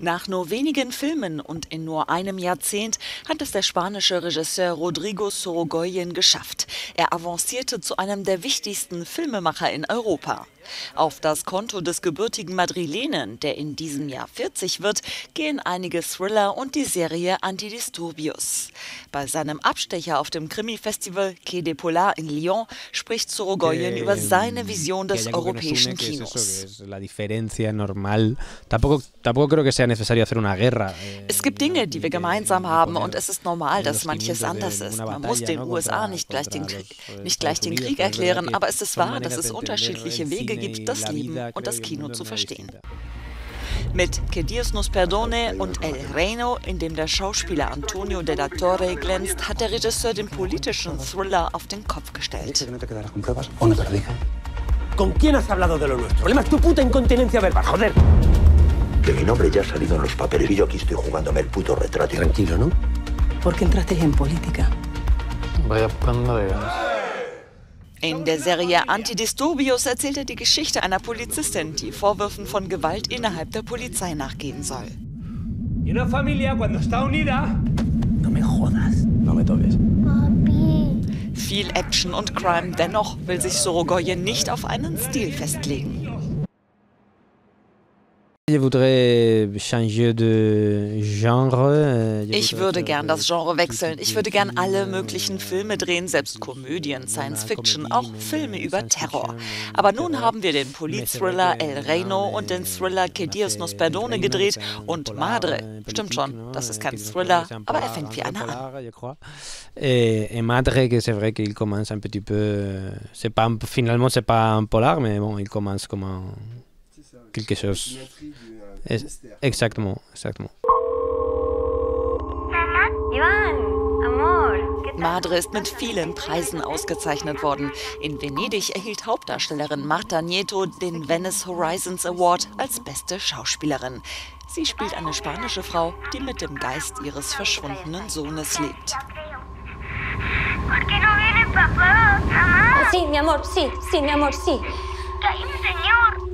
Nach nur wenigen Filmen und in nur einem Jahrzehnt hat es der spanische Regisseur Rodrigo Sorogoyen geschafft. Er avancierte zu einem der wichtigsten Filmemacher in Europa. Auf das Konto des gebürtigen Madrilenen, der in diesem Jahr 40 wird, gehen einige Thriller und die Serie Antidisturbios. Bei seinem Abstecher auf dem Krimi-Festival Quai des Polars in Lyon spricht Sorogoyen über seine Vision des europäischen Kinos. Es gibt Dinge, die wir gemeinsam haben, und es ist normal, dass manches anders ist. Man muss den USA nicht gleich den Krieg erklären, aber es ist wahr, dass es unterschiedliche Wege gibt, das Leben und das Kino zu verstehen. Mit Que Dios nos perdone und El Reino, in dem der Schauspieler Antonio de la Torre glänzt, hat der Regisseur den politischen Thriller auf den Kopf gestellt. ¿Con quién has hablado de lo nuestro? El problema es tu puta incontinencia verbal, joder. Que mi nombre ya ha salido en los papeles y yo aquí estoy jugándome el puto retrato. Tranquilo, ¿no? ¿Por qué entrasteis en política? Vaya panda de ganas. In der Serie Antidisturbios erzählt er die Geschichte einer Polizistin, die Vorwürfen von Gewalt innerhalb der Polizei nachgehen soll. Y una familia cuando está unida... No me jodas. No me toques. Viel Action und Crime, dennoch will sich Sorogoyen nicht auf einen Stil festlegen. Ich würde gern das Genre wechseln. Ich würde gern alle möglichen Filme drehen, selbst Komödien, Science Fiction, auch Filme über Terror. Aber nun haben wir den Polit-Thriller El Reino und den Thriller Que Dios nos perdone gedreht und Madre. Stimmt schon, das ist kein Thriller, aber er fängt wie einer an. Madre, que c'est vrai qu'il commence un petit peu, finalement c'est pas un polar, mais bon, il commence comme un quelque chose. Exactement. Madre ist mit vielen Preisen ausgezeichnet worden. In Venedig erhielt Hauptdarstellerin Marta Nieto den Venice Horizons Award als beste Schauspielerin. Sie spielt eine spanische Frau, die mit dem Geist ihres verschwundenen Sohnes lebt. Sí, mi amor, sí, mi amor, sí. Que hay un señor.